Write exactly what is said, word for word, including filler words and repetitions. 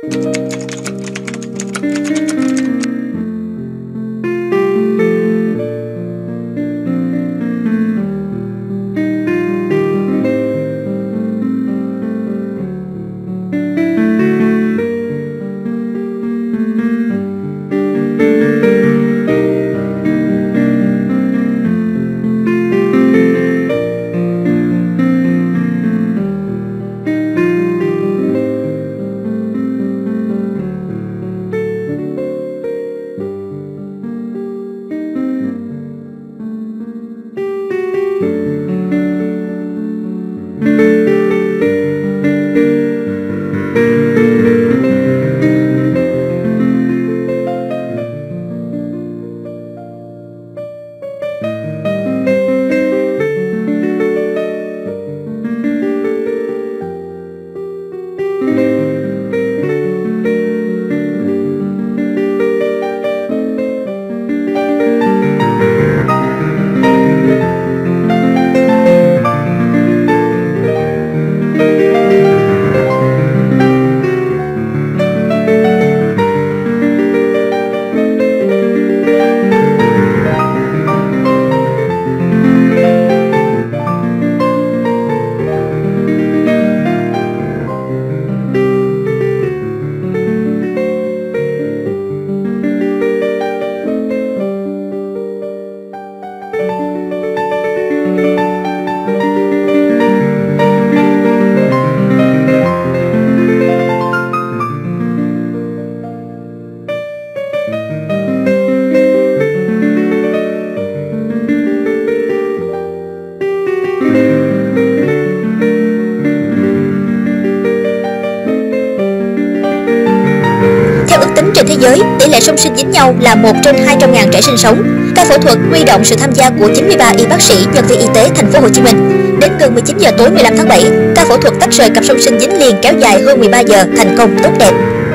Trên thế giới, tỷ lệ song sinh dính nhau là một trên hai trăm nghìn trẻ sinh sống. Ca phẫu thuật huy động sự tham gia của chín mươi ba y bác sĩ, nhân viên y tế thành phố Hồ Chí Minh. Đến gần mười chín giờ tối mười lăm tháng bảy, ca phẫu thuật tách rời cặp song sinh dính liền kéo dài hơn mười ba giờ, thành công tốt đẹp.